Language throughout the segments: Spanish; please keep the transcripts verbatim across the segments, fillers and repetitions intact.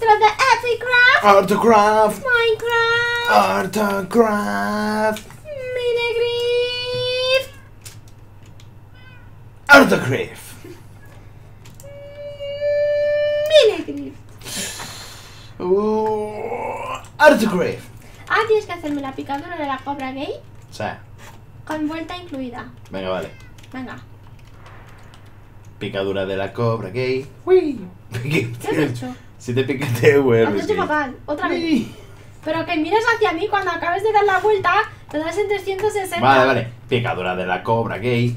dentro de Epicraft. Artocraft. Minecraft. Artocraft. Minecraft. Artocraft. Minecraft. Uh, Artocraft. Ah, tienes que hacerme la picadura de la cobra gay. O sea, Con vuelta incluida. venga, vale. Venga. Picadura de la cobra gay. Uy. ¿Qué has hecho? Si te pica te Lo has vuelves hecho gay. fatal. Otra vez. Uy. Pero que mires hacia mí cuando acabes de dar la vuelta. Te das en trescientos sesenta. Vale, vale. Picadura de la cobra gay.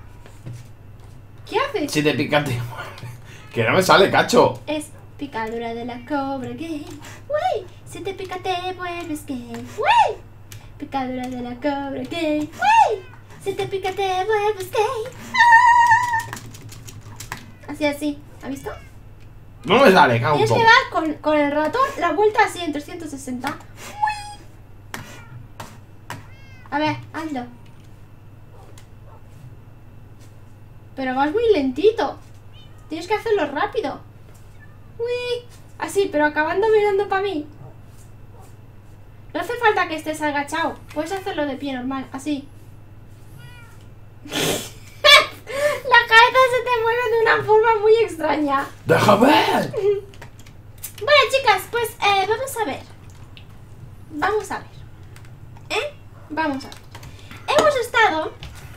¿Qué haces? Si te pica te vuelves. Que no me sale, cacho. Es picadura de la cobra gay. Uy. Si te pica te vuelves gay. Uy. Picadura de la cobra gay. Uy. Si te pica te vuelves gay. ¡Ah! Así, así. ¿Has visto? No me sale, cago. Tienes que dar con, con el ratón la vuelta así en trescientos sesenta. Uy. A ver, hazlo. Pero vas muy lentito. Tienes que hacerlo rápido. Uy. Así, pero acabando mirando para mí. No hace falta que estés agachado. Puedes hacerlo de pie normal, así. La cabeza se te mueve de una forma muy extraña. ¡Déjame ver! Bueno, chicas, pues eh, vamos a ver. Vamos a ver. ¿Eh? Vamos a ver. Hemos estado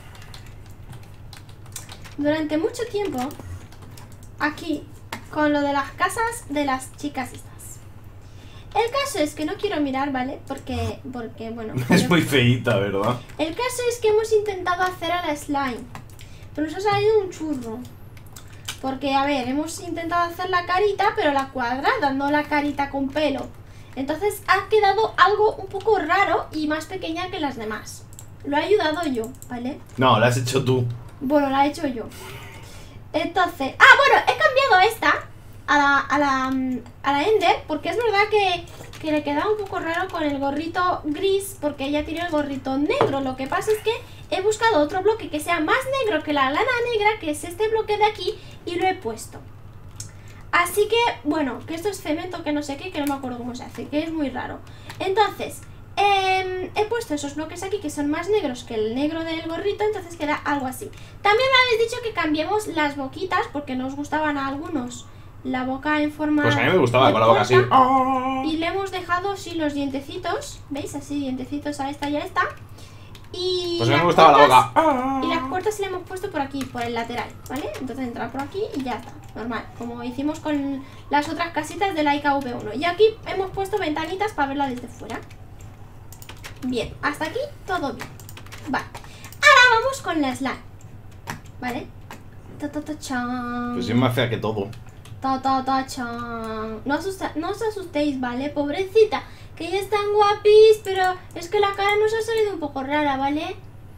durante mucho tiempo aquí con lo de las casas de las chicas estas. El caso es que no quiero mirar, ¿vale? Porque, porque bueno... Es yo- muy feíta, ¿verdad? El caso es que hemos intentado hacer a la slime, pero nos ha salido un churro. Porque, a ver, hemos intentado hacer la carita, pero la cuadrada, no la carita con pelo. Entonces ha quedado algo un poco raro y más pequeña que las demás. Lo he ayudado yo, ¿vale? No, lo has hecho tú. Bueno, la he hecho yo. Entonces... Ah, bueno, he cambiado esta a la, a la, mm, a la Ender, porque es verdad que, que le quedaba un poco raro con el gorrito gris, porque ella tiene el gorrito negro. Lo que pasa es que he buscado otro bloque que sea más negro que la lana negra, que es este bloque de aquí, y lo he puesto. Así que, bueno, que esto es cemento, que no sé qué, que no me acuerdo cómo se hace, que es muy raro. Entonces, eh, he puesto esos bloques aquí que son más negros que el negro del gorrito, entonces queda algo así. También me habéis dicho que cambiemos las boquitas, porque no os gustaban a algunos la boca en forma... Pues a mí me gustaba de con la boca así. puerta. Y le hemos dejado, sí, los dientecitos, ¿veis? Así, dientecitos a esta y a esta. Y Pues a mí me las gustaba la puertas- boca. Y las puertas le hemos puesto por aquí, por el lateral, ¿vale? Entonces entra por aquí y ya está, normal, como hicimos con las otras casitas de la I K V uno. Y aquí hemos puesto ventanitas para verla desde fuera. Bien, hasta aquí todo bien. Vale, ahora vamos con la slime, ¿vale? Ta, ta, ta, chan. Pues es más fea que todo. Ta, ta, ta, chan. No, asusta, no os asustéis, ¿vale? Pobrecita, que ella es tan guapis, pero es que la cara nos ha salido un poco rara, ¿vale?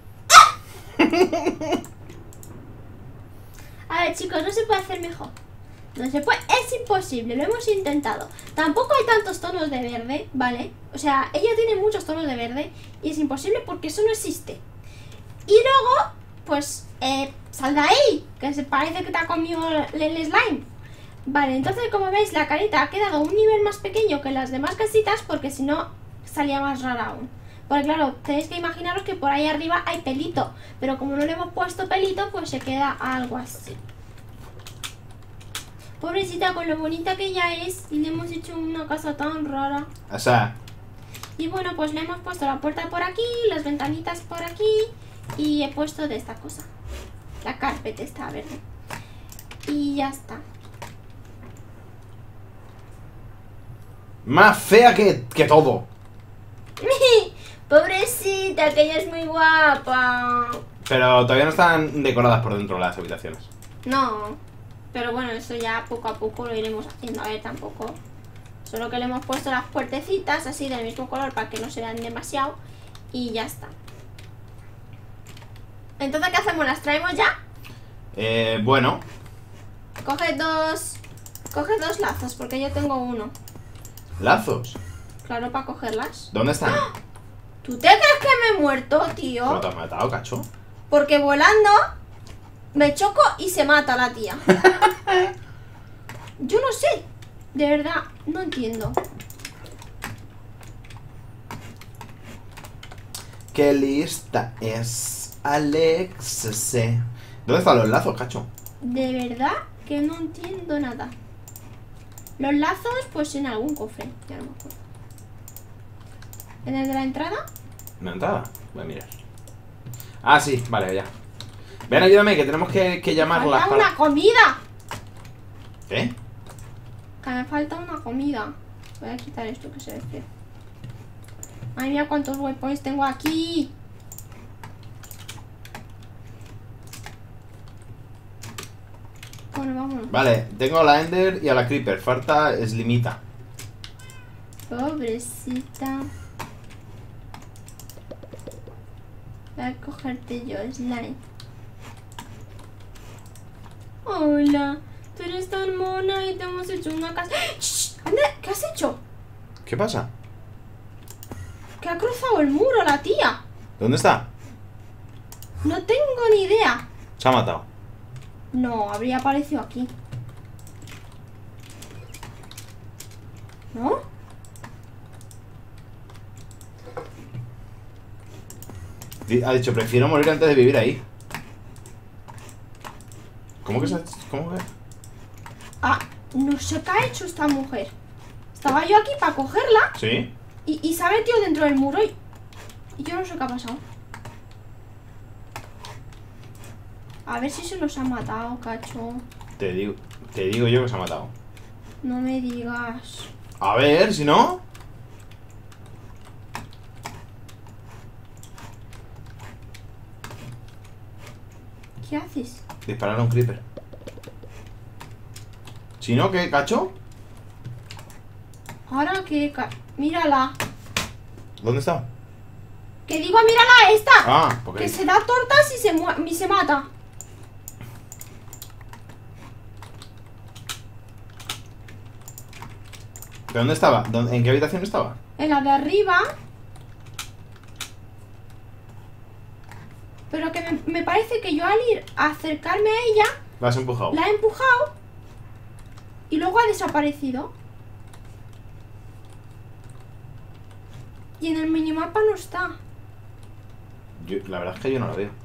A ver, chicos, no se puede hacer mejor. No se puede, es imposible, lo hemos intentado. Tampoco hay tantos tonos de verde, ¿vale? O sea, ella tiene muchos tonos de verde y es imposible porque eso no existe. Y luego, pues, eh, sal de ahí, que se parece que te ha comido el el slime. Vale, entonces como veis la carita ha quedado un nivel más pequeño que las demás casitas, porque si no salía más rara aún. Porque claro, tenéis que imaginaros que por ahí arriba hay pelito, pero como no le hemos puesto pelito, pues se queda algo así. Pobrecita, con lo bonita que ella es, y le hemos hecho una casa tan rara. O sea, Y bueno, pues le hemos puesto la puerta por aquí, las ventanitas por aquí, y he puesto de esta cosa, la carpeta esta verde. Y ya está. más fea que, que todo. Pobrecita, que ella es muy guapa. Pero todavía no están decoradas por dentro las habitaciones. No, pero bueno, eso ya poco a poco lo iremos haciendo. A ver, tampoco. Solo que le hemos puesto las puertecitas así del mismo color para que no se vean demasiado. Y ya está. Entonces, ¿qué hacemos? ¿Las traemos ya? Eh, bueno. Coge dos. Coge dos lazos, porque yo tengo uno. Lazos. Claro, para cogerlas. ¿Dónde están? ¿Tú te crees que me he muerto, ¿Cómo tío? te has matado, cacho? Porque volando me choco y se mata la tía. Yo no sé. De verdad, no entiendo. Qué lista es Alex. C. ¿Dónde están los lazos, cacho? De verdad que no entiendo nada. Los lazos, pues en algún cofre. Ya no me acuerdo. ¿En el de la entrada? ¿Una entrada? Voy a mirar. Ah, sí, vale, ya. Ven, ayúdame, que tenemos que, que llamarlas ¡Falta para... una comida! ¿Qué? Que me falta una comida. Voy a quitar esto que se ve feo. Ay, mira cuántos waypoints tengo aquí. Bueno, vámonos. Vale, tengo a la Ender y a la Creeper. Falta Slimita. Pobrecita. Voy a cogerte yo, Slime. Hola, tú eres tan mona y te hemos hecho una casa. ¡Shh! Anda, ¿qué has hecho? ¿Qué pasa? Que ha cruzado el muro la tía. ¿Dónde está? No tengo ni idea. Se ha matado. No, habría aparecido aquí. ¿No? Ha dicho, prefiero morir antes de vivir ahí. ¿Cómo que se ha... ¿Cómo que...? Ah, no sé qué ha hecho esta mujer. Estaba yo aquí para cogerla ¿Sí? y, y se ha metido dentro del muro y, y yo no sé qué ha pasado. A ver si se nos ha matado, cacho. Te digo, te digo yo que se ha matado. No me digas. A ver, si no... ¿Qué haces? Disparar a un creeper. Si no, ¿qué, cacho? Ahora que... ca- Mírala. ¿Dónde está? Que digo, mírala esta. Ah, porque... Que se da tortas y se, mu- y se mata. ¿De dónde estaba? ¿Dónde- ¿En qué habitación estaba? En la de arriba. Pero que me, me parece que yo al ir a acercarme a ella, La has empujado. la he empujado y luego ha desaparecido. Y en el minimapa no está. Yo- la verdad es que yo no la veo.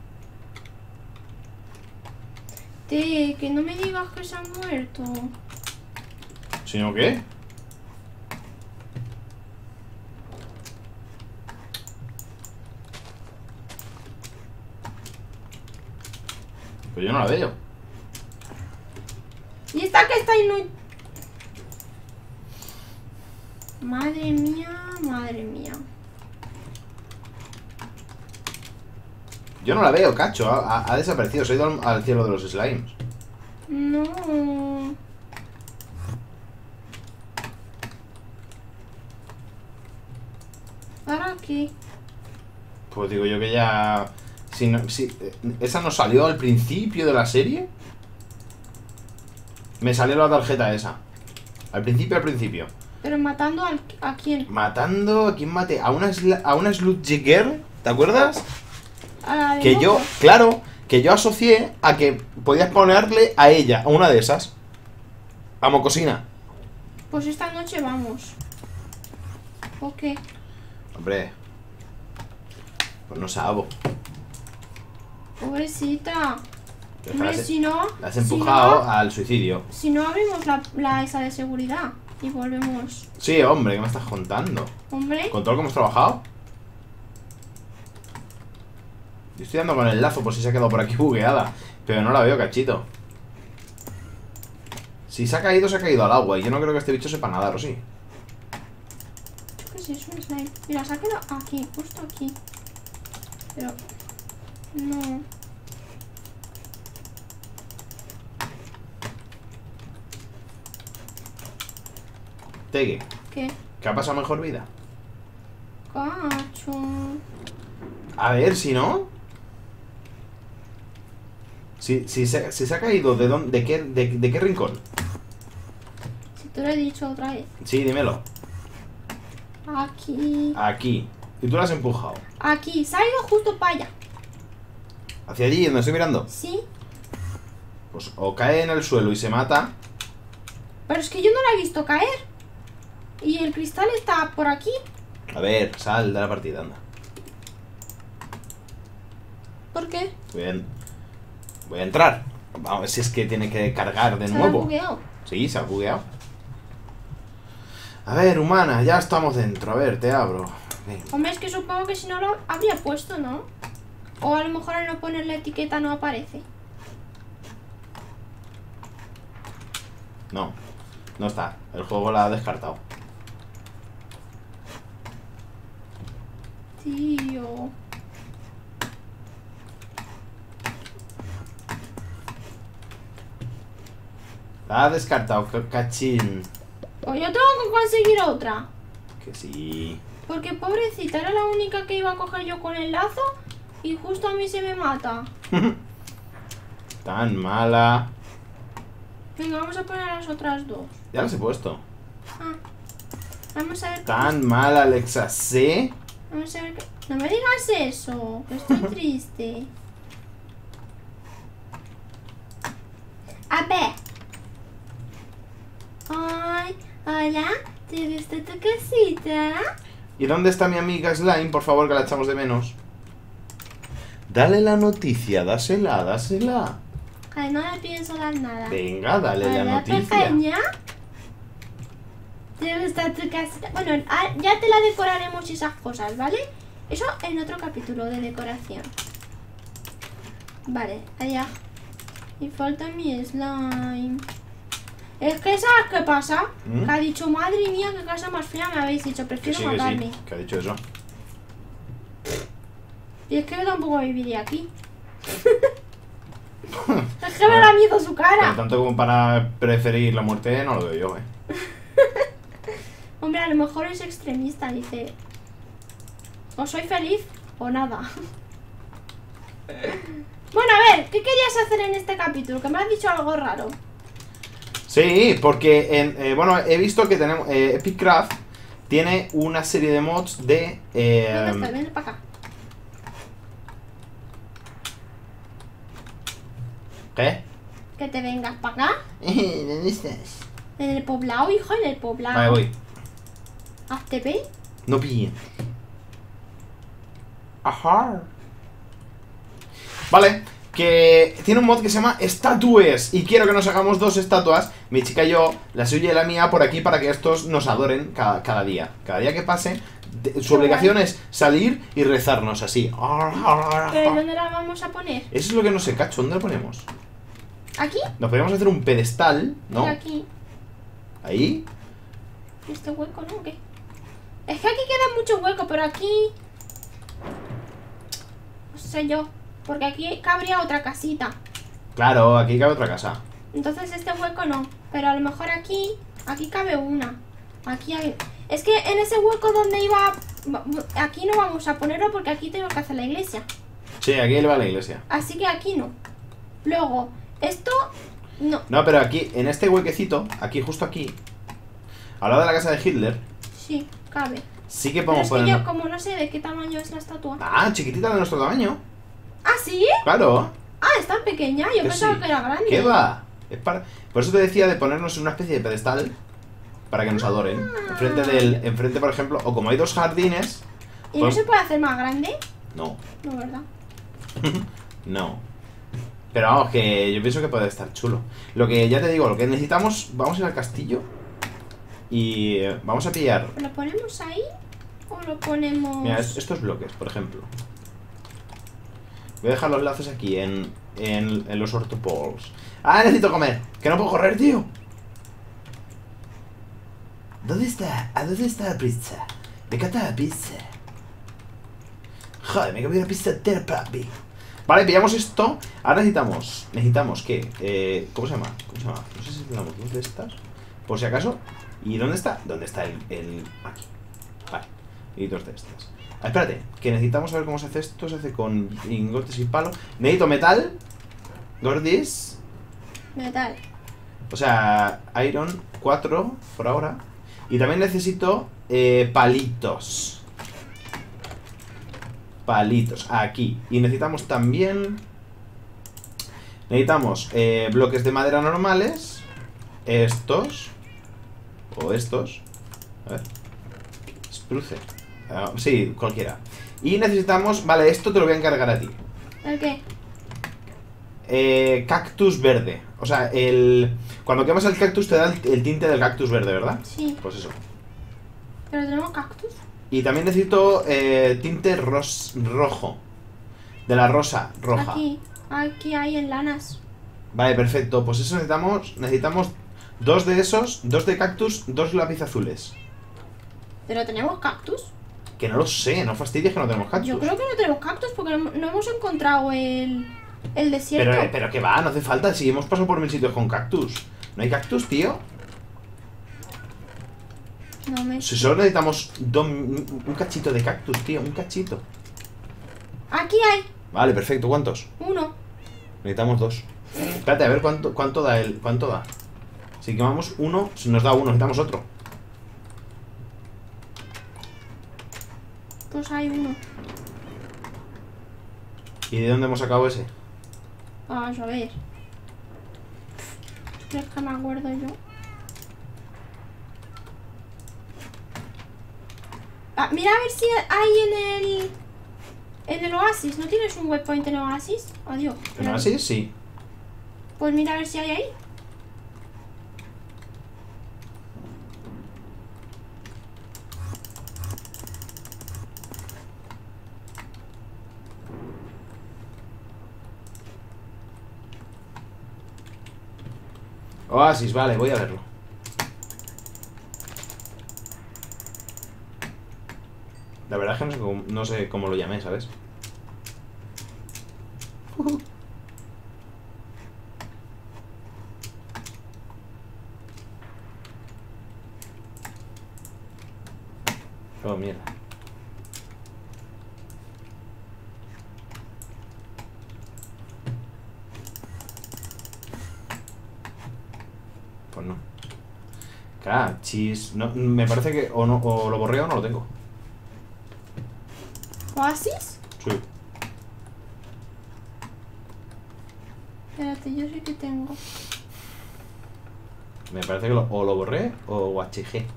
Te, que no me digas que se ha muerto. ¿Si no, qué? Pues yo no la veo. Y esta que está ahí no... Madre mía, madre mía. Yo no la veo, cacho. Ha, ha- ha desaparecido. Se ha ido al, al cielo de los slimes. No. ¿Ahora qué? Pues digo yo que ya... Si no, si, eh, ¿esa no salió al principio de la serie? Me salió la tarjeta esa. Al principio, al principio. Pero matando al, a quién? Matando... ¿A quién mate? A una, sla- a una Sludge Girl. ¿Te acuerdas? A la de Que yo, moco. claro, que yo asocié a que podías ponerle a ella, a una de esas. A Mocosina. Pues esta noche vamos. ¿O qué? Hombre. Pues no sabo. Pobrecita. La Hombre, has, si no... la has si empujado no- al suicidio. Si no abrimos la, la esa de seguridad y volvemos. Sí, hombre, ¿qué me estás contando? Hombre, ¿Con todo lo que hemos trabajado? Yo estoy dando con el lazo por si se ha quedado por aquí bugueada. Pero no la veo, cachito. Si se ha caído, se ha caído al agua. Y yo no creo que este bicho sepa nadar, ¿o sí? yo qué sé, es un slime. Mira, se ha quedado aquí, justo aquí. Pero... No. Tegue, ¿Qué? ¿qué ha pasado mejor vida? Cacho. A ver, si no... Si, si, se, si se ha caído, ¿de, dónde, de, qué, de, de qué rincón? Si te lo he dicho otra vez. Sí, dímelo. Aquí. Aquí. Y tú la has empujado. Aquí. Se ha ido justo para allá. Hacia allí, donde estoy mirando. ¿Sí? Pues o cae en el suelo y se mata, Pero es que yo no la he visto caer. Y el cristal está por aquí. A ver, sal de la partida, anda. ¿Por qué? Bien. Voy a entrar. Vamos a ver si es que tiene que cargar de Se ha nuevo. bugueado. Sí, se ha bugueado. A ver, humana, ya estamos dentro. A ver, te abro. Venga. Hombre, es que supongo que si no lo habría puesto, ¿no? O a lo mejor al no poner la etiqueta no aparece. No, no está. El juego la ha descartado. Tío. La ha descartado, ca- cachín. Pues yo tengo que conseguir otra. Que sí. Porque pobrecita, era la única que iba a coger yo con el lazo y justo a mí se me mata. Tan mala. Venga, vamos a poner las otras dos. Ya las he puesto. Ah, vamos a ver. qué- Tan mala, Alexa. ¿Sí? Vamos a ver. qué- No me digas eso, que estoy triste. A ver. Ay, hola, ¿te gusta tu casita? ¿Y dónde está mi amiga Slime? Por favor, que la echamos de menos. Dale la noticia, dásela, dásela. Ay, no le pienso dar nada. Venga, dale la Hola, noticia. pequeña. ¿Te gusta tu casita? Bueno, ah, ya te la decoraremos y esas cosas, ¿vale? Eso en otro capítulo de decoración. Vale, allá. Y falta mi slime. Es que, ¿sabes qué pasa? ¿Mm? Que ha dicho, madre mía, qué casa más fea me habéis dicho. Que Prefiero sí, que matarme. sí, que ha dicho eso. Y es que yo tampoco viviría aquí. Es que me da miedo su Pero cara. tanto como para preferir la muerte, no lo veo yo, eh. Hombre, a lo mejor es extremista, dice. O soy feliz o nada. Bueno, a ver, ¿qué querías hacer en este capítulo? Que me has dicho algo raro. Sí, porque, en, eh, bueno, he visto que tenemos eh, Epic Craft tiene una serie de mods de... Eh, ¿Dónde estás? Ven para acá. ¿Qué? Que te vengas para acá. ¿Dónde estás? En el poblado, hijo, en el poblado. Vale, voy. Hazte ve. No pille. Ajá. Vale, que tiene un mod que se llama Estatues. Y quiero que nos hagamos dos estatuas, mi chica y yo, la suya y la mía, por aquí para que estos nos adoren cada, cada día. Cada día que pase, de- su obligación es salir y rezarnos así. ¿Pero dónde la vamos a poner? Eso es lo que no sé, cacho. ¿Dónde lo ponemos? ¿Aquí? Nos podríamos hacer un pedestal, ¿no? Mira aquí. Ahí. Este hueco, ¿no? ¿O qué? Es que aquí queda mucho hueco, pero aquí... No sé yo. Porque aquí cabría otra casita. Claro, aquí cabe otra casa. Entonces este hueco no. Pero a lo mejor aquí... Aquí cabe una. Aquí hay... Es que en ese hueco donde iba... Aquí no vamos a ponerlo porque aquí tengo que hacer la iglesia. Sí, aquí le va la iglesia. Así que aquí no. Luego, esto... No. No, pero aquí, en este huequecito, aquí, justo aquí, al lado de la casa de Hitler, Sí, cabe. sí que Pero podemos es que poner... yo como no sé de qué tamaño es la estatua. Ah, chiquitita de nuestro tamaño. ¿Ah, sí? Claro. Ah, es tan pequeña. Yo Que pensaba sí. que era grande. ¿Qué va? Es para... Por eso te decía de ponernos en una especie de pedestal para que nos adoren. Enfrente del... Enfrente, por ejemplo, o como hay dos jardines... ¿Y no pues- se puede hacer más grande? No, No, ¿verdad? no. Pero vamos, que yo pienso que puede estar chulo. Lo que ya te digo, lo que necesitamos... Vamos a ir al castillo y eh, vamos a pillar... ¿Lo ponemos ahí? ¿O lo ponemos...? Mira, es- estos bloques, por ejemplo. Voy a dejar los lazos aquí, en, en, en los ortopols. ¡Ah, necesito comer! ¡Que no puedo correr, tío! ¿Dónde está? ¿A dónde está la pizza? Me encanta la pizza. Joder, me comí una pizza entera, papi. Vale, pillamos esto. Ahora necesitamos... ¿Necesitamos qué? Eh, ¿Cómo se llama? ¿Cómo se llama? No sé si tenemos dos de estas. Por si acaso. ¿Y dónde está? ¿Dónde está el...? el... Aquí. Vale. Y dos de estas. Ah, espérate, que necesitamos saber cómo se hace esto. Se hace con lingotes y palo. Necesito metal. Gordis. Metal. O sea, iron cuatro por ahora. Y también necesito eh, palitos. Palitos, aquí. Y necesitamos también... Necesitamos eh, bloques de madera normales. estos. O estos. A ver. Spruce. Ah, sí, cualquiera. Y necesitamos... Vale, esto te lo voy a encargar a ti. ¿El qué? Eh, cactus verde. O sea, el... Cuando quemas el cactus te da el, el tinte del cactus verde, ¿verdad? Sí. Pues eso. ¿Pero tenemos cactus? Y también necesito eh, tinte ros rojo. De la rosa roja. Aquí. Aquí hay en lanas. Vale, perfecto. Pues eso necesitamos... Necesitamos dos de esos, dos de cactus, dos lápiz azules. ¿Pero tenemos cactus? Que no lo sé, no fastidies que no tenemos cactus. Yo creo que no tenemos cactus porque no, no hemos encontrado el, el desierto. Pero, pero que va, no hace falta. Si hemos pasado por mil sitios con cactus. ¿No hay cactus, tío? No me... Si solo necesitamos dos- un cachito de cactus, tío. Un cachito. Aquí hay Vale, perfecto. ¿Cuántos? uno. Necesitamos dos. Espérate, a ver cuánto, cuánto da el. ¿Cuánto da? Si quemamos uno, si nos da uno, necesitamos otro. Pues hay uno. ¿Y de dónde hemos sacado ese? Vamos a ver. ¿Crees que me acuerdo yo? Ah, mira a ver si hay en el... En el oasis. ¿No tienes un waypoint en el oasis? Adiós. ¿En así? Sí. Pues mira a ver si hay ahí. Oasis, vale, voy a verlo. La verdad es que no sé cómo, no sé cómo lo llamé, ¿sabes? Oh, mierda. Pues no. Cachis. No, me parece que o, no, o lo borré o no lo tengo. ¿Oasis? Sí. Espérate, yo sí que tengo. Me parece que lo, o lo borré o guachijé.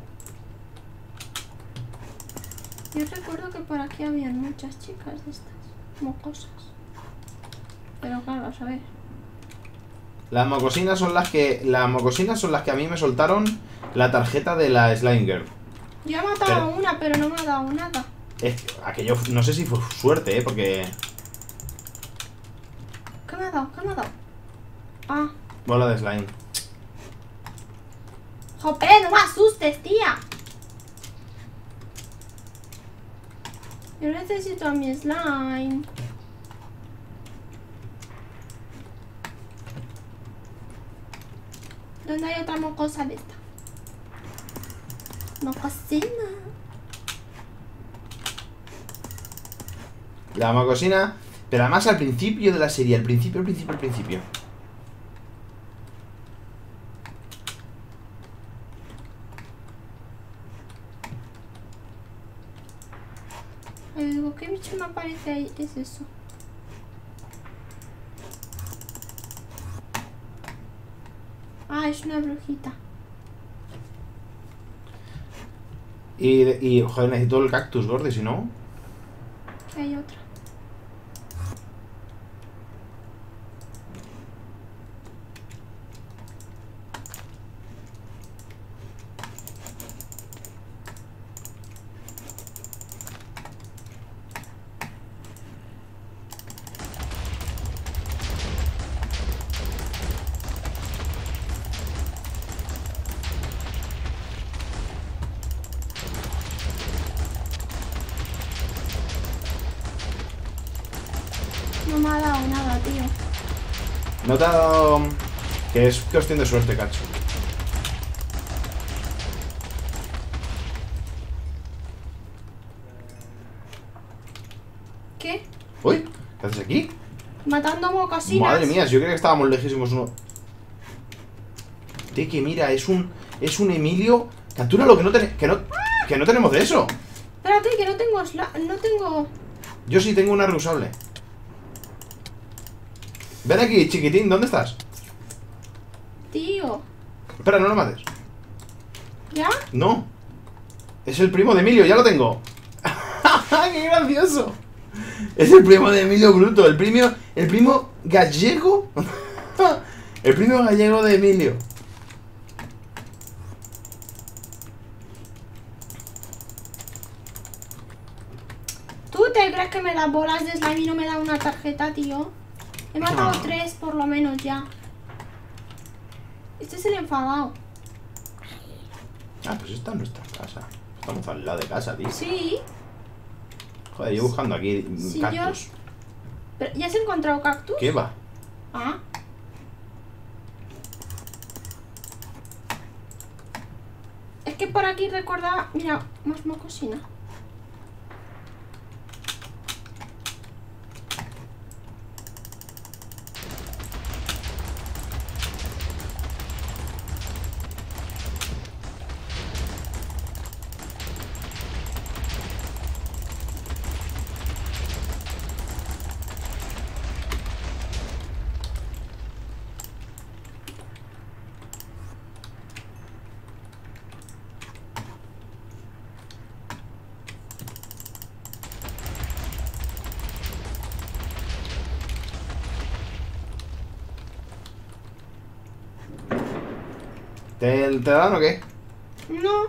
Yo recuerdo que por aquí habían muchas chicas de estas mocosas. Pero claro, a saber. Las mocosinas son las que. Las mocosinas son las que a mí me soltaron la tarjeta de la Slime Girl. Yo he matado Pero- a una, pero no me ha dado nada. Es que aquello, no sé si fue suerte, ¿eh? Porque... ¿Qué me ha dado? ¿Qué me ha dado? Ah, Bola de slime. jope, no me asustes, tía. Yo necesito a mi slime. ¿Dónde hay otra mocosa de esta? Mocosina. La mocosina... Pero además al principio de la serie, al principio, al principio, al principio. Ay, digo, ¿qué bicho me aparece ahí? ¿Qué es eso? Ah, es una brujita. Y, y joder, necesito el cactus, Gordy, si no... Aquí hay otra. No me ha dado nada, tío. No te ha dado... Que es cuestión de suerte, cacho. ¿Qué? Uy, ¿qué haces aquí? Matando mocasinas. Madre mía, yo creía que estábamos lejísimos uno. Tío, que mira, es un... Es un Emilio... Captúralo, que no, ten- que no, que no tenemos de eso. Espérate, que no tengo sla... No tengo... Yo sí tengo una reusable. Ven aquí, chiquitín, ¿dónde estás? Tío. Espera, no lo mates. ¿Ya? No. Es el primo de Emilio, ya lo tengo. ¡Qué gracioso! Es el primo de Emilio Bruto. El primo, el primo gallego. El primo gallego de Emilio. ¿Tú te crees que me das bolas de slime y no me da una tarjeta, tío? He matado No. tres por lo menos ya. Este es el enfadado. Ah, pues esta es nuestra casa. Estamos al lado de casa, tío. Sí. Joder, yo buscando aquí Sí, cactus. yo- Pero, ¿ya has encontrado cactus? ¿Qué va? Ah. Es que por aquí recordaba... Mira, más mocosina. ¿Te, te dan o qué? No.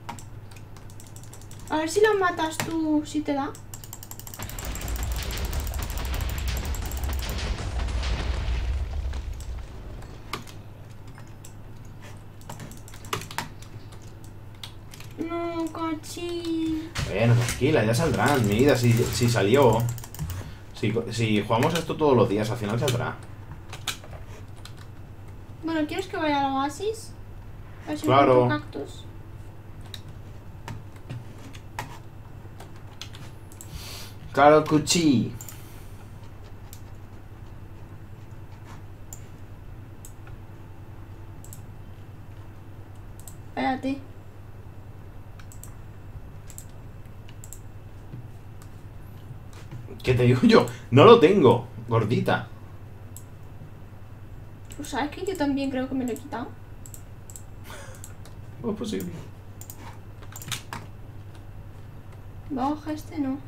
A ver si lo matas tú, si te da. No, cochi. Bueno, tranquila, ya saldrán, mi vida, si, si salió. Si, si jugamos esto todos los días, al final saldrá. Bueno, ¿quieres que vaya al oasis? A ver si Claro. encuentro cactus. Claro, cuchi. Espérate. ¿Qué te digo yo? No lo tengo, gordita. Pues sabes que yo también creo que me lo he quitado. ¿Cómo es posible? Baja este no.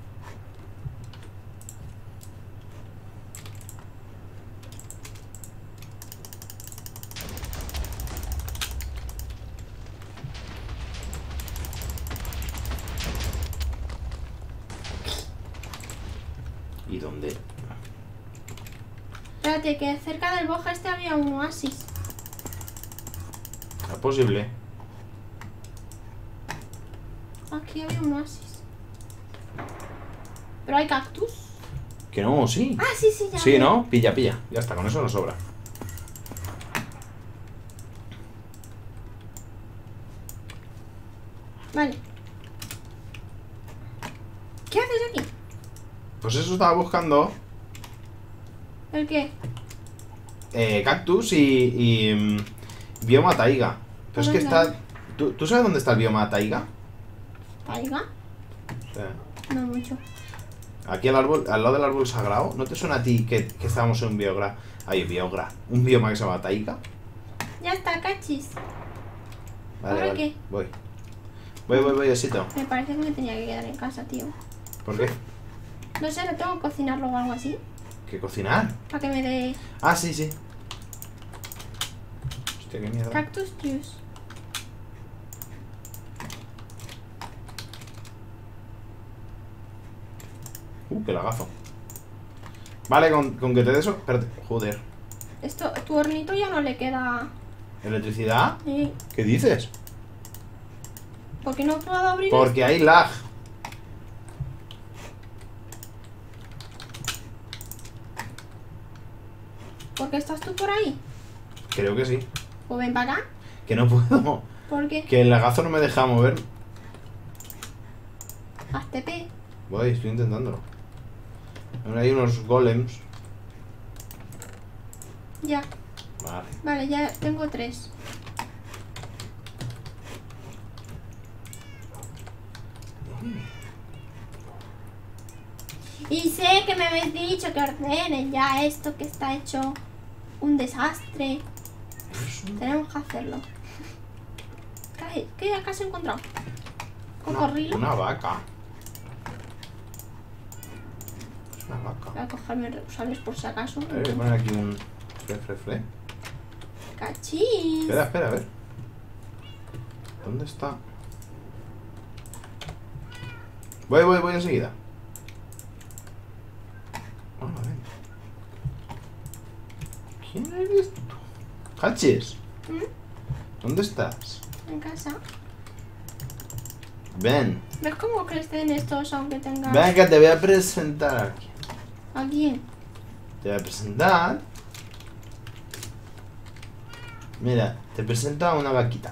¿Y dónde? Espérate, que cerca del boja este había un oasis. ¿Es posible? Aquí había un oasis. Pero hay cactus. Que no, sí. Ah, sí, sí, ya. Sí, veo. ¿no? Pilla, pilla. Ya está, con eso nos sobra. Vale. ¿Qué haces aquí? Pues eso estaba buscando. ¿El qué? Eh, cactus y, y mm, bioma taiga. Pero es que ¿Dónde? está... ¿tú, ¿Tú sabes dónde está el bioma taiga? ¿Taiga? Sí. No mucho. Aquí al árbol, al lado del árbol sagrado. ¿No te suena a ti que, que estábamos en un biogra? Ay, biogra. Un bioma que se llama taiga. Ya está, cachis. Vale, ¿Ahora vale. qué? Voy. Voy, voy, voy, osito. Me parece que me tenía que quedar en casa, tío. ¿Por qué? No sé, no tengo que cocinarlo o algo así. ¿Qué cocinar? Para que me dé Ah, sí, sí. Hostia, qué mierda. cactus juice. Uh, qué lagazo. Vale, con, con que te dé eso. Espérate. Joder. Esto, tu hornito ya no le queda. ¿Electricidad? Eh, ¿Qué dices? ¿Por qué no puedo abrir Porque hay lag. esto? ¿Por qué estás tú por ahí? Creo que sí. Pues ven para acá. Que no puedo. ¿Por qué? Que el lagazo no me deja mover. Haz T P. Voy, estoy intentándolo. Ahora hay unos golems. Ya. Vale. Vale, ya tengo tres. Y sé que me habéis dicho que ordenen ya esto que está hecho un desastre. Tenemos que hacerlo. Vale, ¿qué has encontrado? Una, ¿Cocodrilo? una vaca. Es una vaca. Voy a cogerme reusales por si acaso. A ver, voy a poner aquí un... Fre, fre, fre. Cachis. Espera, espera, a ver. ¿Dónde está? Voy, voy, voy enseguida. Bueno, ven. ¿Quién eres tú? Hachis, ¿Mm? ¿dónde estás? En casa. Ven. ¿Ves cómo crecen estos aunque tengan... Ven que te voy a presentar aquí. ¿A quién? Te voy a presentar. Mira, te presento a una vaquita.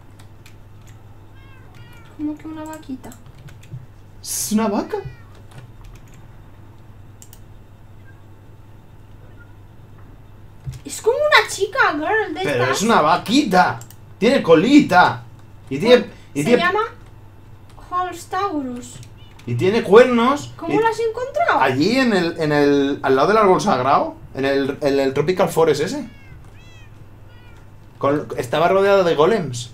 ¿Cómo que una vaquita? ¿Es una vaca? Es como una chica, girl, de Pero estas. es una vaquita. Tiene colita. Y tiene... Y Se tiene, llama Holstaurus. y tiene cuernos. ¿Cómo y- lo has encontrado? Allí en el, en el... Al lado del árbol sagrado. En el, en el Tropical Forest ese. Con- estaba rodeado de golems.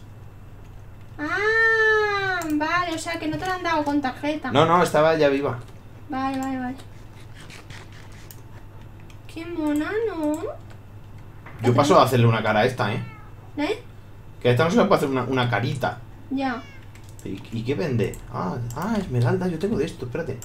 Ah, vale, o sea que no te lo han dado con tarjeta. No, no, estaba ya viva. Vale, vale, vale. Qué mona, ¿no? Yo paso a hacerle una cara a esta, ¿eh? ¿Eh? Que a esta no se le puede hacer una, una carita. Ya. ¿Y, y qué vende? Ah, ah, esmeralda, yo tengo de esto, espérate.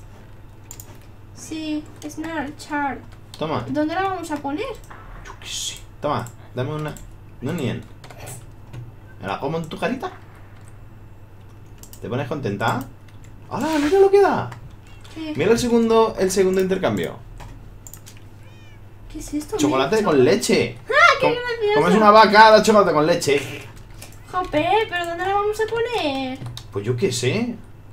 Sí, es una chart. Toma, ¿Dónde la vamos a poner? yo qué sé. Toma, dame una... No nien. ¿Me la como en tu carita? ¿Te pones contenta? ¡Hala, mira lo que da! ¿Qué, Mira el segundo, el segundo intercambio. ¿Qué es esto? Chocolate Mira, con leche. ¡Ah, qué Com- gracioso! Como es una vaca, da chocolate con leche. Jope, ¿pero dónde la vamos a poner? Pues yo qué sé.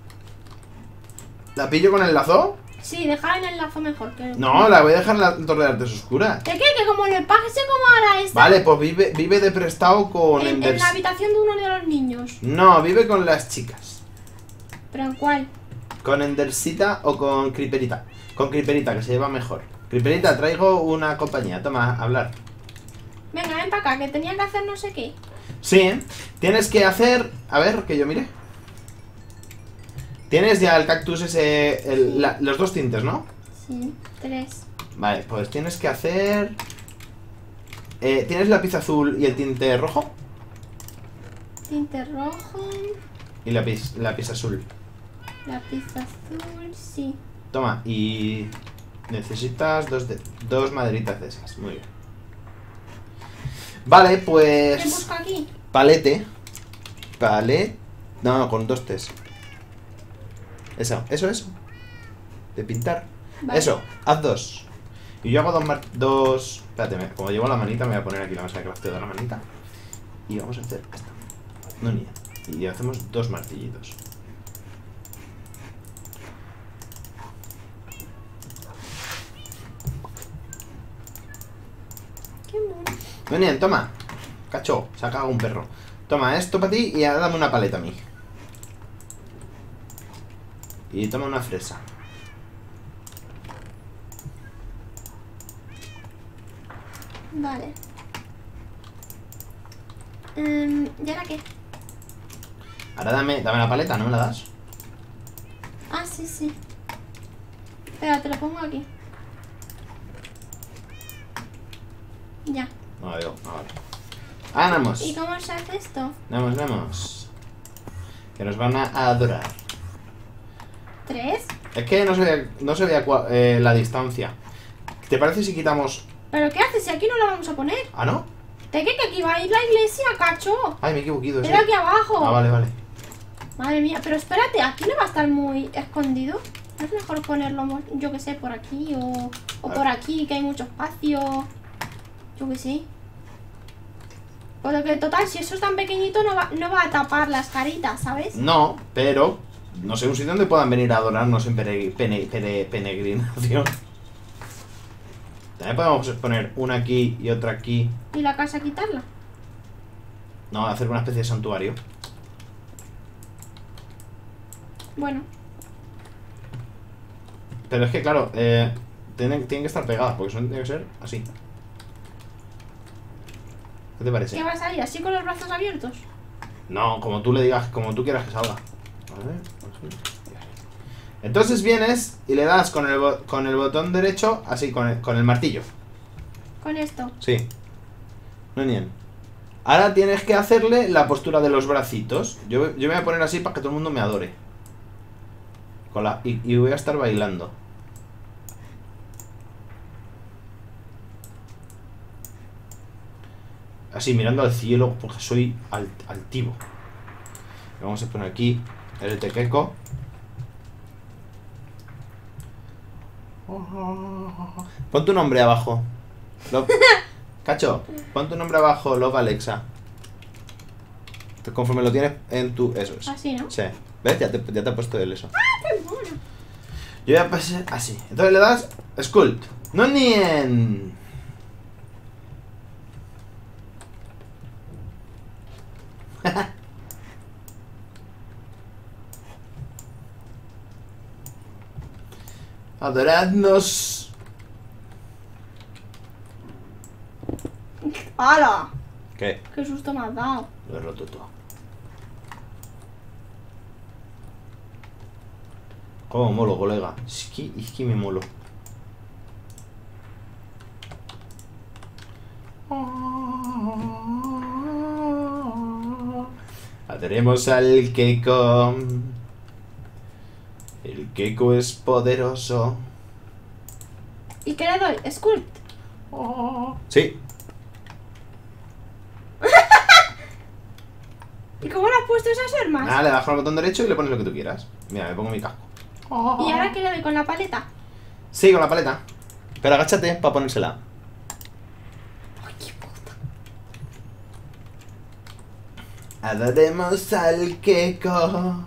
¿La pillo con el lazo? Sí, dejar en el lazo mejor que... No, la voy a dejar en la torre de artes oscuras. ¿De qué? Que como le pase como ahora esta... Vale, pues vive, vive de prestado con en, en Enders. la habitación de uno de los niños. No, vive con las chicas. ¿Pero en cuál? Con Endersita o con Creeperita. Con Creeperita, que se lleva mejor. Creeperita, traigo una compañía. Toma, hablar. Venga, ven para acá, que tenía que hacer no sé qué. Sí, tienes que hacer... A ver, que yo mire. Tienes ya el cactus ese... el- la- los dos tintes, ¿no? Sí, tres. Vale, pues tienes que hacer... Eh, ¿Tienes lápiz azul y el tinte rojo? Tinte rojo, Y lápiz, lápiz azul. lápiz azul, sí. Toma, y... Necesitas dos, de, dos maderitas de esas. Muy bien. Vale, ¿Qué pues... busco aquí? Palete. Palet... No, no, con dos T's. Eso, eso, eso. De pintar. Vale. Eso, haz dos. Y yo hago dos... mar- dos... Espérate, me- como llevo la manita, me voy a poner aquí la masa de crafteo de la manita. Y vamos a hacer esta. No, ni. Y hacemos dos martillitos. Qué mono. No, ni, toma. Cacho, se ha cagado un perro. Toma esto para ti y ahora dame una paleta a mí. Y toma una fresa. Vale. Em, ¿Y ahora qué? Ahora dame, dame la paleta, ¿no me la das? Ah, sí, sí. Espera, te lo pongo aquí. Ya. No la veo, no vale. Ah, vamos. ¿Y cómo se hace esto? Vamos, vamos. Que nos van a adorar. ¿Tres? Es que no se ve, no se ve cua- eh, la distancia. ¿Te parece si quitamos...? ¿Pero qué haces si aquí no la vamos a poner? ¿Ah, no? ¿De qué? Que aquí va a ir la iglesia, cacho. Ay, me he equivocado. Pero aquí abajo. Ah, vale, vale. Madre mía, pero espérate, aquí no va a estar muy escondido. ¿No es mejor ponerlo, mo- yo que sé, por aquí o, o por aquí, que hay mucho espacio? Yo que sé. Porque total, si eso es tan pequeñito, no va, no va a tapar las caritas, ¿sabes? No, pero... No sé, un sitio donde puedan venir a adorarnos en pere- pene- pere- peregrinación. También podemos poner una aquí y otra aquí. Y la casa quitarla. No, hacer una especie de santuario. Bueno, Pero es que, claro, eh, tienen, tienen que estar pegadas, porque son, tiene que ser así. ¿Qué te parece? ¿qué va a salir? ¿Así con los brazos abiertos? No, como tú le digas, como tú quieras que salga. A ver, entonces vienes y le das con el, bo con el botón derecho, así, con el, con el martillo. Con esto. Sí. Muy bien. Ahora tienes que hacerle la postura de los bracitos. Yo, yo me voy a poner así para que todo el mundo me adore. Con la, y, y voy a estar bailando. Así, mirando al cielo, porque soy alt, altivo. Vamos a poner aquí el tequeco. Pon tu nombre abajo. Lo... Cacho, pon tu nombre abajo, Love Alexa. Conforme lo tienes en tu... Eso es. Así, ¿no? Sí. ¿Ves? Ya te, ya te ha puesto el eso. ¡Ah, qué bueno! Yo voy a pasar así. Entonces le das Sculpt. No nien. Adoradnos. ¡Hala! ¿Qué? ¡Qué susto me has dado! Lo he roto todo. Cómo molo, colega. Es que, es que me molo. Adoremos al Keiko. El Keiko es poderoso. ¿Y qué le doy? ¿Sculpt? Sí. ¿Y cómo le has puesto esas armas? Nada, le das con el botón derecho y le pones lo que tú quieras. Mira, me pongo mi casco. ¿Y ahora qué le doy? ¿Con la paleta? Sí, con la paleta. Pero agáchate para ponérsela. ¡Ay, qué puta! Adoremos al Keiko.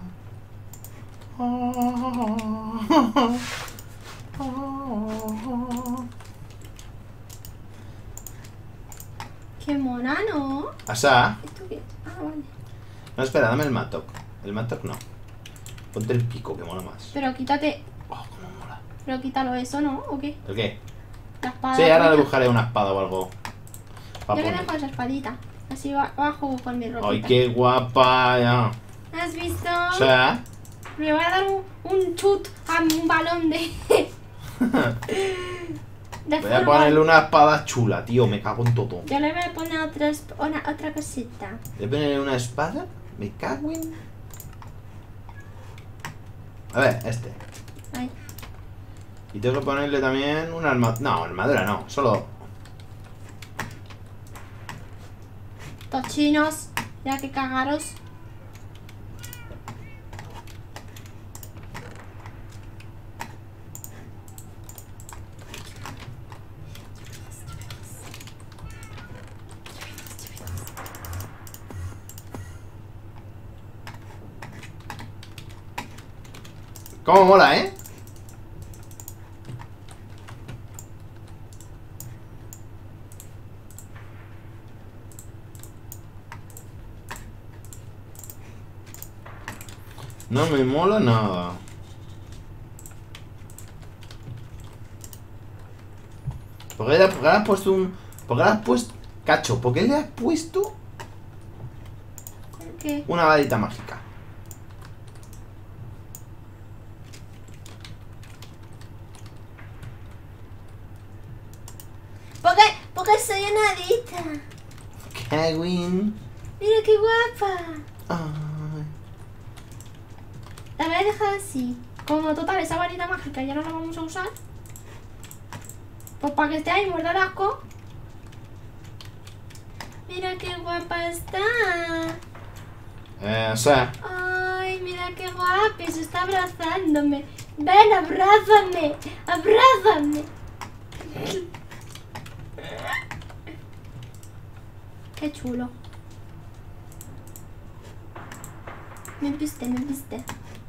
¡Qué mona, ¿no? Asa. ¿Esto qué? Ah, vale. No, espera, dame el Mattock. El Mattock no. Ponte el pico, que mola más. Pero quítate... Oh, cómo mola. Pero quítalo eso, ¿no? ¿O qué? ¿El qué? La espada. Sí, ahora le tuya. buscaré una espada o algo. Pa' Yo le poner. dejo esa espadita. Así ba- bajo con mi ropita. Ay, qué guapa. Ya. ¿Has visto? O sea, Me voy a dar un, un chut a un balón de... de voy a fútbol. ponerle una espada chula, tío. Me cago en todo. Yo le voy a poner otra, esp- una, otra cosita. ¿Le voy a ponerle una espada? Me cago en... A ver, este. Ay. Y tengo que ponerle también una armadura. No, armadura no. Solo... Tochinos. Ya que cagaros. ¿Cómo mola, eh? No me mola nada. ¿Por qué le, por qué le has puesto un... ¿Por qué le has puesto... Cacho, ¿por qué le has puesto ¿Qué? una varita mágica? Porque, porque soy una adicta. Kevin. Mira qué guapa. Ay. La voy a dejar así. Como total, esa varita mágica ya no la vamos a usar. Pues para que esté ahí muerda de asco. Mira qué guapa está. Eh, o sea... Ay, mira qué guapa. Se está abrazándome. Ven, abrázame. Abrázame. Qué chulo. Me viste, me viste.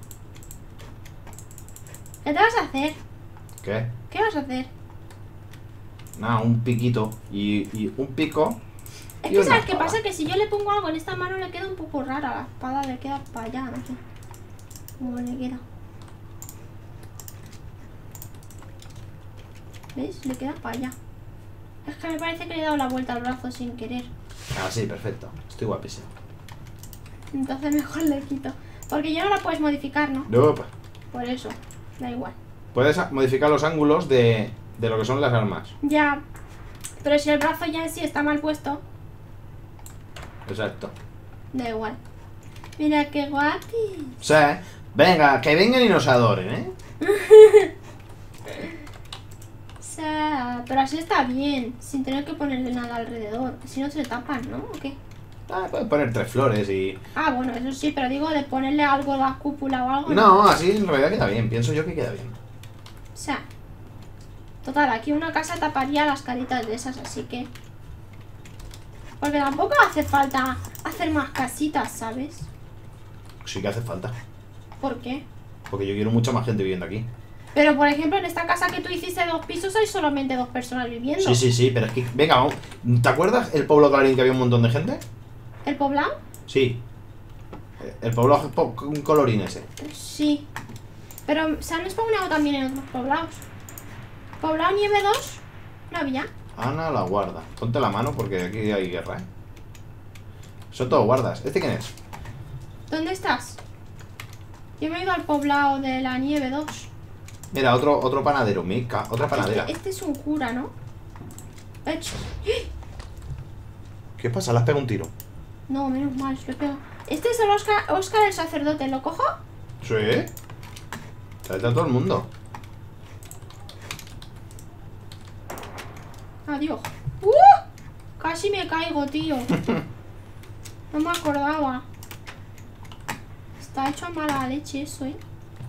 ¿Qué te vas a hacer? ¿Qué? ¿Qué vas a hacer? Nada, un piquito. Y, y un pico. Es y que una sabes qué espada. pasa, que si yo le pongo algo en esta mano le queda un poco rara. La espada le queda para allá, no sé. Como le queda. ¿Ves? Le queda para allá. Es que me parece que le he dado la vuelta al brazo sin querer. Ah, sí, perfecto. Estoy guapísimo. Entonces mejor le quito. Porque ya no la puedes modificar, ¿no? No. Por eso, da igual. Puedes modificar los ángulos de, de lo que son las armas. Ya. Pero si el brazo ya en sí está mal puesto, Exacto. da igual. Mira qué guapi. O sea, venga, que vengan y nos adoren, ¿eh? O sea, pero así está bien, sin tener que ponerle nada alrededor. Si no se tapan, ¿no? ¿O qué? Ah, puedes poner tres flores y... Ah, bueno, eso sí, pero digo de ponerle algo a la cúpula o algo. No, así en realidad queda bien. Pienso yo que queda bien. O sea, total, aquí una casa taparía las caritas de esas, así que... Porque tampoco hace falta hacer más casitas, ¿sabes? Sí que hace falta. ¿Por qué? Porque yo quiero mucha más gente viviendo aquí. Pero, por ejemplo, en esta casa que tú hiciste dos pisos hay solamente dos personas viviendo. Sí, sí, sí, pero es que... Venga, vamos. ¿Te acuerdas el pueblo Clarín que había un montón de gente? ¿El poblado? Sí. El pueblo po- con colorín ese. Sí. Pero se han spawnado también en otros poblados. ¿Poblado Nieve dos? ¿No había? Ana la guarda. Ponte la mano porque aquí hay guerra, ¿eh? Son todos guardas. ¿Este quién es? ¿Dónde estás? Yo me he ido al poblado de la Nieve dos. Mira, otro, otro panadero. Mica, otra panadera. Este, este es un cura, ¿no? Ech. ¿Qué pasa? ¿Le has pegado un tiro? No, menos mal, se lo he pegado. Este es el Oscar, Oscar el sacerdote, ¿lo cojo? Sí. Tráete a todo el mundo. Adiós. ¡Uh! Casi me caigo, tío. No me acordaba. Está hecho a mala leche eso, ¿eh?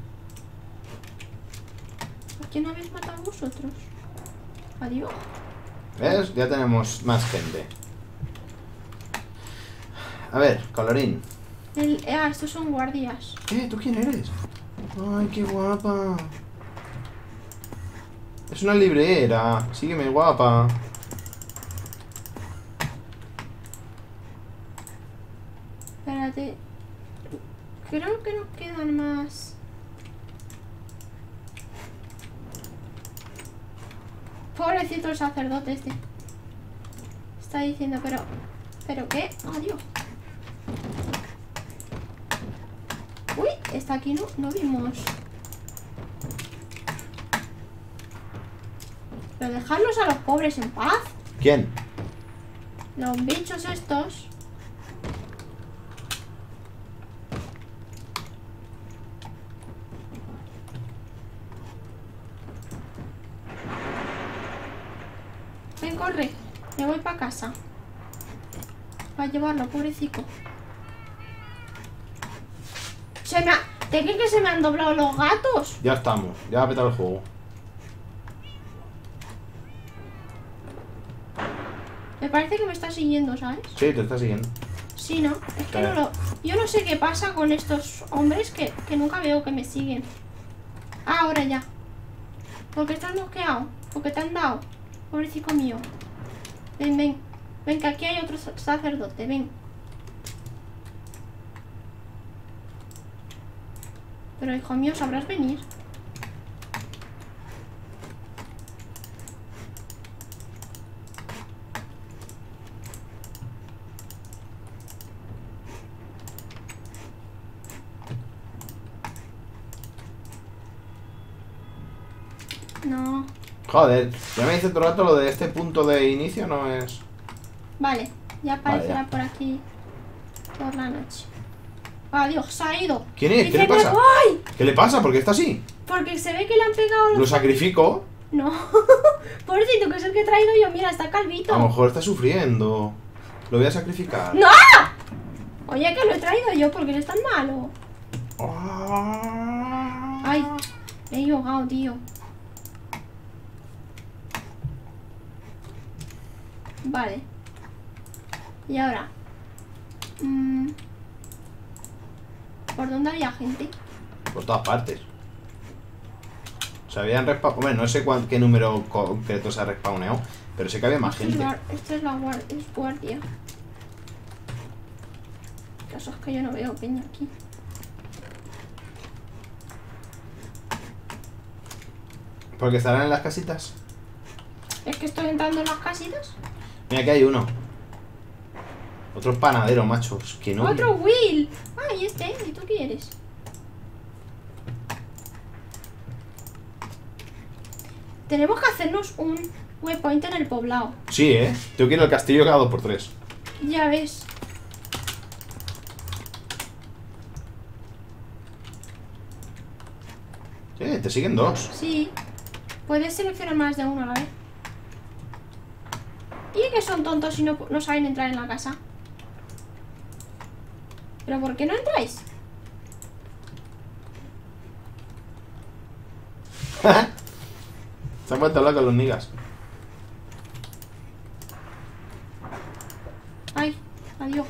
¿Por qué no habéis matado vosotros? Adiós. ¿Ves? Ya tenemos más gente. A ver, colorín. El, ah, estos son guardias. ¿Eh? ¿Tú quién eres? Ay, qué guapa. Es una librera. Sígueme, guapa. Espérate. Creo que nos quedan más. Pobrecito el sacerdote este. Está diciendo, pero... ¿Pero qué? Adiós. Uy, está aquí, no, no vimos. Pero dejarlos a los pobres en paz. ¿Quién? Los bichos estos. Ven, corre. Me voy para casa. Para llevarlo, pobrecito. Se me ha... ¿Te crees que se me han doblado los gatos? Ya estamos. Ya ha petado el juego. Me parece que me está siguiendo, ¿sabes? Sí, te está siguiendo. Sí, ¿no? Es que Eh. no lo... Yo no sé qué pasa con estos hombres que, que nunca veo que me siguen. Ah, ahora ya. Porque estás noqueado. Porque te han dado. Pobrecito mío. Ven, ven. Ven, que aquí hay otro sa- sacerdote. Ven. Pero, hijo mío, ¿sabrás venir? No. Joder, ya me dice todo el rato lo de este punto de inicio, no es... Vale, ya aparecerá Vale, ya. por aquí por la noche. Adiós, se ha ido. ¿Quién es? Dice, ¿Qué le pasa? "Me voy", ¿Qué le pasa? ¿Por qué está así? porque se ve que le han pegado Lo los... sacrifico. No. Pobrecito, que es el que he traído yo. Mira, está calvito. A lo mejor está sufriendo. Lo voy a sacrificar. ¡No! Oye, que lo he traído yo porque es tan malo. Ah. Ay, me he ahogado, tío. Vale. Y ahora. mm, ¿Por dónde había gente? Por todas partes. Se habían respawnado. Hombre, no sé cuán- qué número concreto se ha respawneado, pero sé que había más Esto es, gente. guar- esto es la guar- es guardia. El caso es que yo no veo peña aquí. Porque estarán en las casitas. Es que estoy entrando en las casitas. Mira, aquí hay uno. Otro panadero, machos. Que no. Otro Will. Ah, y este. ¿Y tú qué eres? Tenemos que hacernos un waypoint en el poblado. Sí, eh. Tengo que ir al castillo cada dos por tres. Ya ves. Eh, te siguen dos. Sí. Puedes seleccionar más de uno a la vez. Y que son tontos y no, no saben entrar en la casa. ¿Pero por qué no entráis? Se han vuelto locos los niggas. Ay, adiós.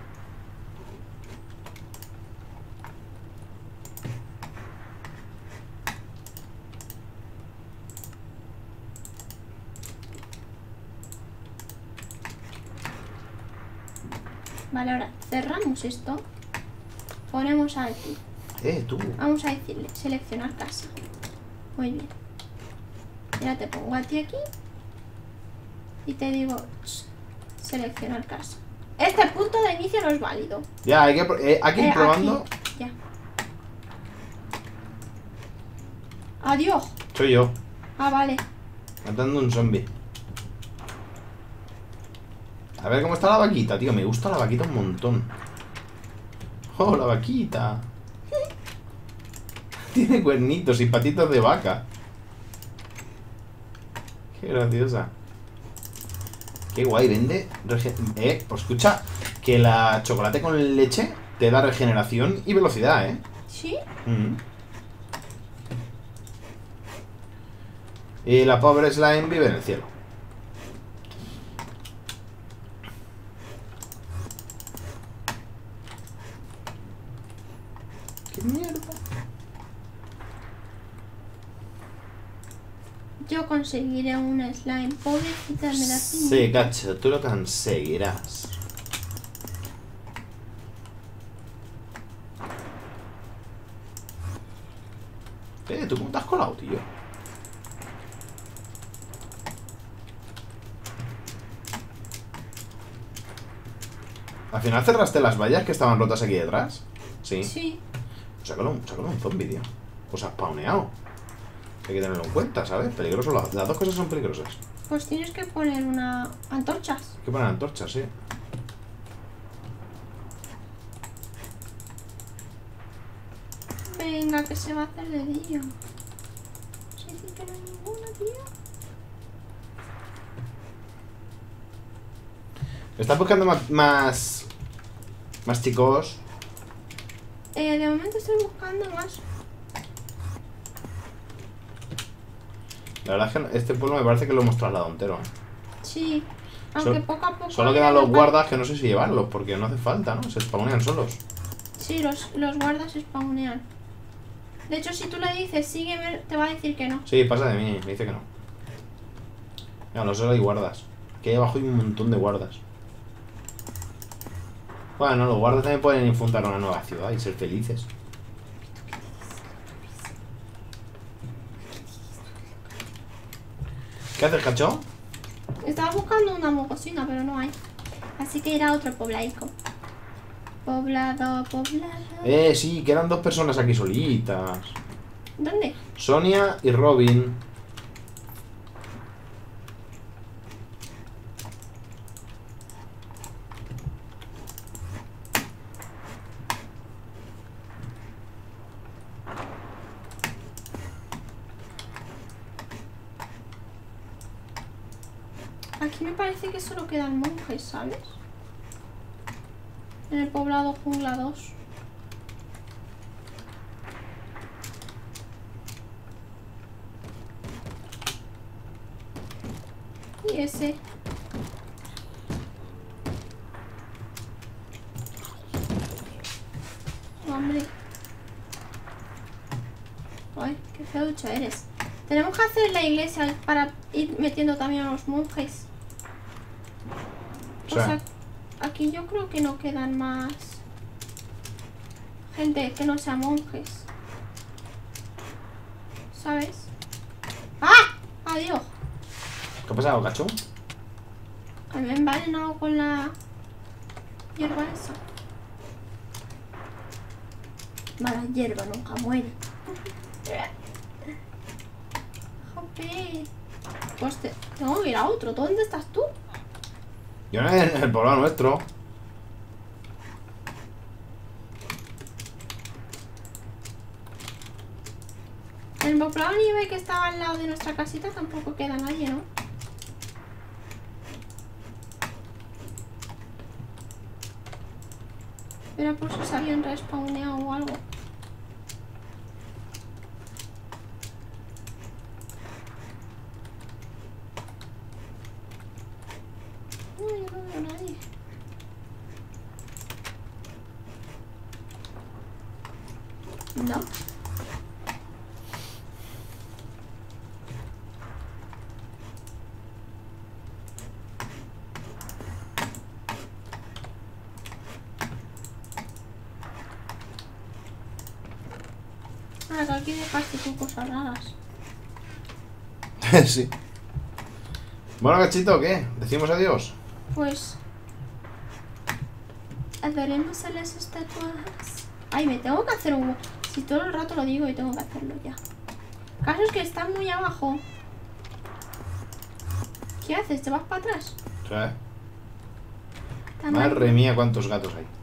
Vale, ahora cerramos esto. Ponemos aquí. Eh, tú. Vamos a decirle, seleccionar casa. Muy bien. Ahora te pongo a ti aquí. Y te digo, seleccionar casa. Este punto de inicio no es válido. Ya, hay que, eh, hay que ir Eh, probando. aquí, ya. Adiós. Soy yo, Ah, vale. matando un zombie. A ver cómo está la vaquita, tío. Me gusta la vaquita un montón. Oh, la vaquita. Tiene cuernitos y patitas de vaca. Qué graciosa. Qué guay, vende. Eh, pues escucha, que la chocolate con leche te da regeneración y velocidad, ¿eh? ¿Sí? Mm. Y la pobre slime vive en el cielo. ¡Qué mierda! Yo conseguiré una slime. Pobrecita, me la Sí, cacho, tú lo conseguirás. Eh, ¿tú cómo te has colado, tío? ¿Al final cerraste las vallas que estaban rotas aquí detrás? Sí. Sí. Sácalo, sácalo un zombie, tío. Pues has spawneado. Hay que tenerlo en cuenta, ¿sabes? Peligroso. Las, las dos cosas son peligrosas. Pues tienes que poner una antorchas. Hay que poner antorchas, sí. Venga, que se va a hacer de día. Se dice que no hay ninguna, tío. ¿Estás buscando más, más... más chicos? Eh, de momento estoy buscando más. La verdad es que este pueblo me parece que lo hemos trasladado entero. ¿eh? Sí. Aunque Sol- poco a poco. Solo quedan los guardas que no sé si llevarlos, porque no hace falta, ¿no? Se spawnean solos. Sí, los, los guardas spawnean. De hecho, si tú le dices sígueme, te va a decir que no. Sí, pasa de mí, me dice que no. Mira, no solo hay guardas. Que ahí abajo hay un montón de guardas. Bueno, los guardas también pueden fundar una nueva ciudad y ser felices. ¿Qué haces, cacho? Estaba buscando una mocosina, pero no hay. Así que irá a otro poblaico. Poblado, poblado. Eh, sí, quedan dos personas aquí solitas. ¿Dónde? Sonia y Robin. Aquí me parece que solo quedan monjes, ¿sabes? En el poblado jungla dos. Y ese. Hombre. Ay, qué feucho eres. Tenemos que hacer la iglesia para ir metiendo también a los monjes. O O sea, sea, aquí yo creo que no quedan más gente que no sea monjes. ¿Sabes? ¡Ah! ¡Adiós! ¿qué ha pasado, cacho? A mí me he envenenado con la... hierba esa. Mala hierba nunca muere. Jope. Pues te... tengo que ir a otro. ¿Dónde estás tú? Yo en el, en el poblado nuestro. El poblado nieve que estaba al lado de nuestra casita tampoco queda nadie, ¿no? Era por si se habían respawneado o algo. No, yo no veo a nadie. No. Ah, que aquí dejaste tú cosas raras. Sí. Bueno, cachito, ¿qué? ¿Decimos adiós? Pues... adoremos a las estatuas. Ay, me tengo que hacer un... si todo el rato lo digo y tengo que hacerlo ya. El caso es que están muy abajo. ¿Qué haces? ¿Te vas para atrás? ¿Sabes? Está mal. Madre mía, cuántos gatos hay.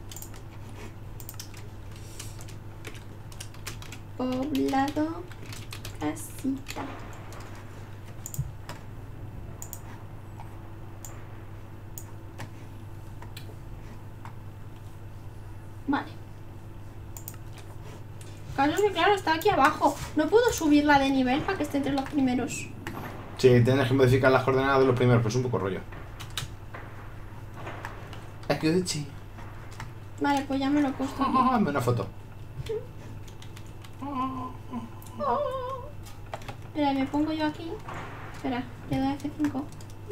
Poblado casita. Vale. Caso es que claro, está aquí abajo. No puedo subirla de nivel para que esté entre los primeros. Sí, tienes que modificar las coordenadas de los primeros, pero es un poco rollo. Escuchi. Vale, pues ya me lo he puesto aquí. Hazme una foto. Espera, me pongo yo aquí. Espera, le doy a F cinco.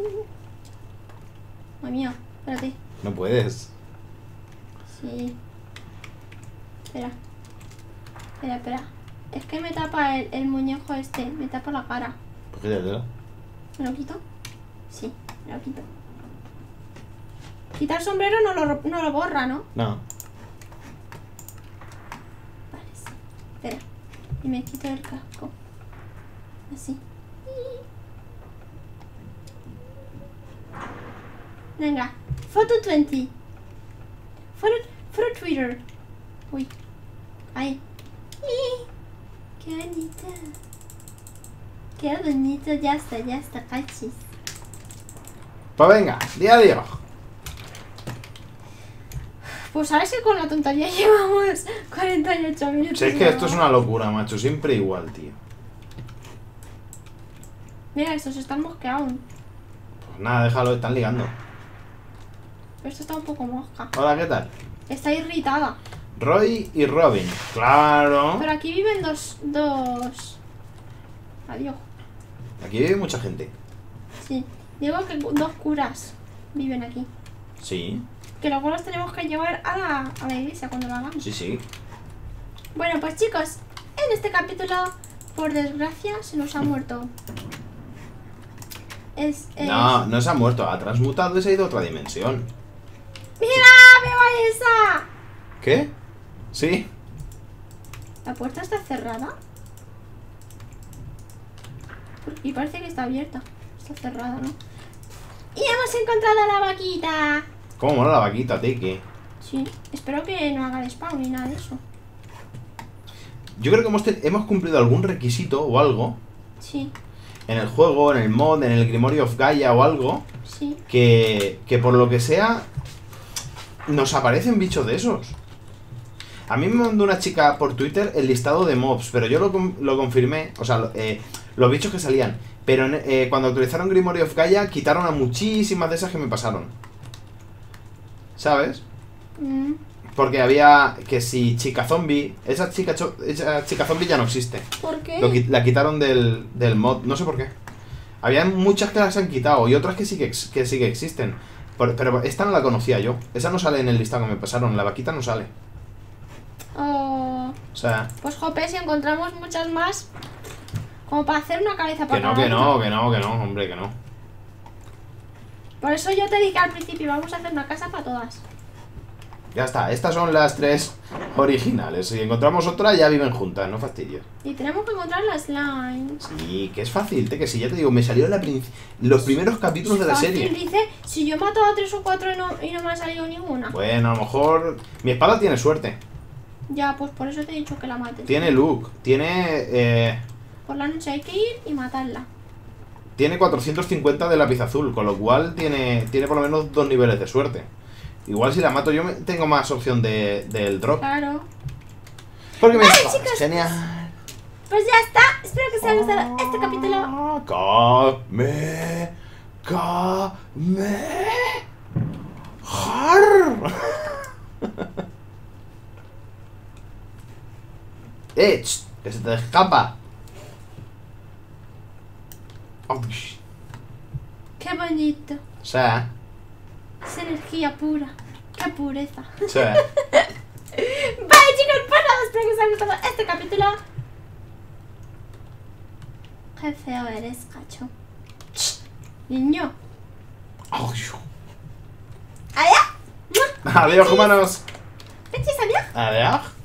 Madre mía, espérate. No puedes. Sí. Espera. Espera, espera. Es que me tapa el, el muñeco este. Me tapa la cara. Pues quítatelo. ¿Me lo quito? Sí, me lo quito. Quitar sombrero no lo, no lo borra, ¿no? No. Vale, sí. Espera. Y me quito el casco. Así. Venga. Foto veinte. Foto, foto Twitter. Uy. Ahí. Qué bonita. Qué bonito. Ya está, ya está. Cachis. Pues venga, día adiós. Pues sabes que con la tontería llevamos cuarenta y ocho minutos. Si es que esto es una locura, macho. Siempre igual, tío. Mira, estos están mosqueados. Pues nada, déjalo, están ligando. Pero esto está un poco mosca. Hola, ¿qué tal? Está irritada. Roy y Robin. Claro. Pero aquí viven dos... dos... Adiós. Aquí vive mucha gente. Sí. Digo que dos curas viven aquí. Sí, Que luego los tenemos que llevar a la, a la iglesia cuando lo hagamos. sí, sí. Bueno, pues chicos, en este capítulo, por desgracia, se nos ha muerto. Es... es... No, no se ha muerto. Ha transmutado y se ha ido a otra dimensión. ¡Mira! ¡Veo a esa! ¿Qué? Sí. ¿La puerta está cerrada? Y parece que está abierta. Está cerrada, ¿no? ¡Y hemos encontrado a la vaquita! ¿Cómo mola la vaquita, Tiki? Sí, espero que no haga despawn ni nada de eso. Yo creo que hemos, te- hemos cumplido algún requisito o algo Sí, en el juego, en el mod, en el Grimory of Gaia o algo sí. que, que por lo que sea nos aparecen bichos de esos. A mí me mandó una chica por Twitter el listado de mobs, pero yo lo, con- lo confirmé, o sea, lo- eh, los bichos que salían. Pero en- eh, cuando actualizaron Grimory of Gaia quitaron a muchísimas de esas que me pasaron. ¿Sabes? Mm, Porque había que si chica zombie, esa chica, cho- esa chica zombie ya no existe. ¿Por qué? Lo qui- la quitaron del, del mod, no sé por qué. Había muchas que las han quitado y otras que sí que, ex- que, sí que existen. Por- pero esta no la conocía yo. Esa no sale en el listado que me pasaron, la vaquita no sale. Oh, O sea, pues jope, si encontramos muchas más, como para hacer una cabeza que para no, cada que una. no, que no, que no, hombre, que no. Por eso yo te dije al principio, vamos a hacer una casa para todas. Ya está, estas son las tres originales. Si encontramos otra, ya viven juntas, no fastidies. Y tenemos que encontrar las slimes. Sí, que es fácil, te, que si ya te digo, me salió la prin- los primeros capítulos de la Fácil, serie. dice, si yo he matado a tres o cuatro y no, y no me ha salido ninguna. Bueno, a lo mejor mi espada tiene suerte. Ya, pues por eso te he dicho que la mates. Tiene look, tiene eh, Por la noche hay que ir y matarla. tiene cuatrocientos cincuenta de lápiz azul, con lo cual tiene, tiene por lo menos dos niveles de suerte. Igual si la mato yo me- tengo más opción de, del drop. Claro. Porque mi Vale, espada es chicos. genial. Pues ya está. Espero que os haya gustado este capítulo. Come, come, har. Eh, ch, que se te escapa. Uy, Qué bonito. o sea, Es energía pura. Qué pureza. o sea. Vale, chicos, pues nada, espero que os haya gustado este capítulo. Qué feo eres, cacho. Niño. Uy. Adiós. Adiós, humanos. Betis, adiós. Adiós.